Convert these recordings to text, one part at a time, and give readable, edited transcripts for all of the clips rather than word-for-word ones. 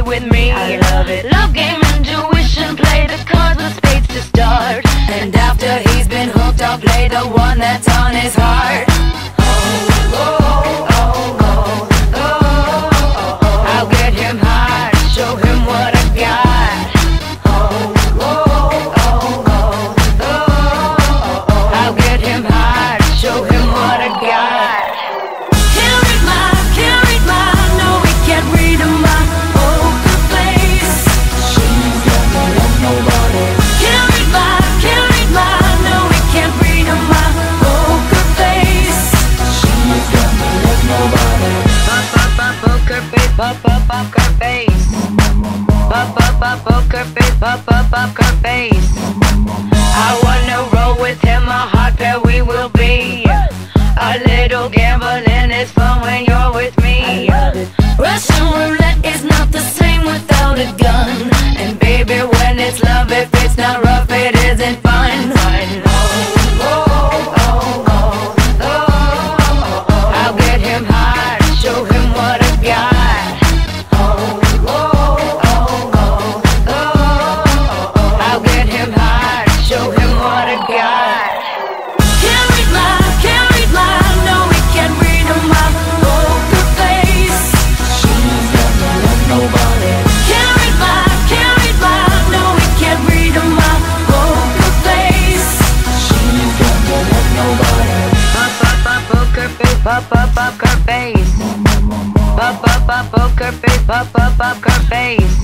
with me. I love it. Love game, intuition, play the cards with spades to start. And after he's been hooked, I'll play the one that's on his heart. I'll get him high, show him what I got. I'll get him high, show him what I got. Can't read my, no, we can't read my poker face. She's got me like nobody. Can't read my, no, we can't read my poker face. She's got me like nobody. Poker face, poker face. Poker face, poker face. I wanna roll with him, a hot pair we will be. A little gambling is fun when you're with me. Russian roulette is not the same without a gun. And baby, when it's love, if it's not rough, it isn't fun. I'll get him high, show him what I got. I'll get him high, show him what I got. Can't read my, no, we can't read my poker face. She's got me like nobody. Can't read my, no, we can't read my poker face. She's got me like nobody. Poker face, poker face. Poker face, poker face.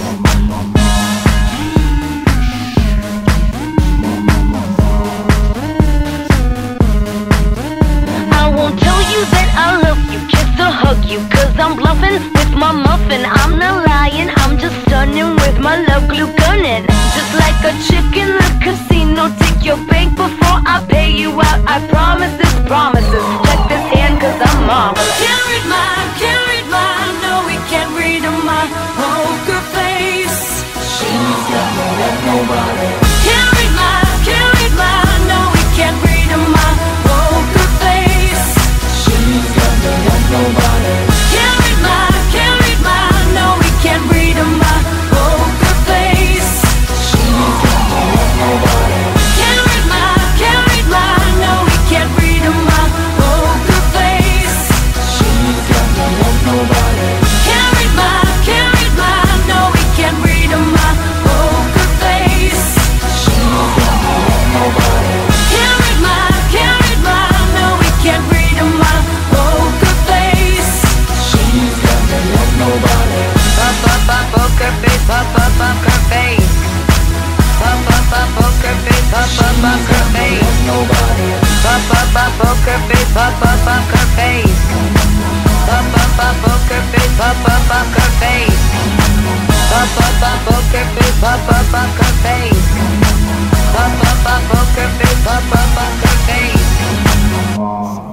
I won't tell you that I love you, kiss or hug you, cause I'm bluffing with my muffin. I'm not lying, I'm just stunning with my love glue gunning. Just like a chick in the casino, take your bank before I pay you out. I promise this promises. Check this hand cause I'm marvelous. Can't read my, no, we can't read my poker face. She's got me like nobody. Can't read my, no, we can't read my poker face. She's got me like nobody. Can't read my, no, we can't read my poker face. She's got me like nobody. Can't read my, no, we can't read my poker face. She's got me like nobody. Can't read my, no, we can't read my poker face. She's got me like nobody. Can't read my, no, we can't read my poker face. She's got me like nobody. Poker face, poker face. Poker face, poker face. Nobody. Poker face, poker face. Poker face, poker face. Poker face, poker face. Poker face, poker face.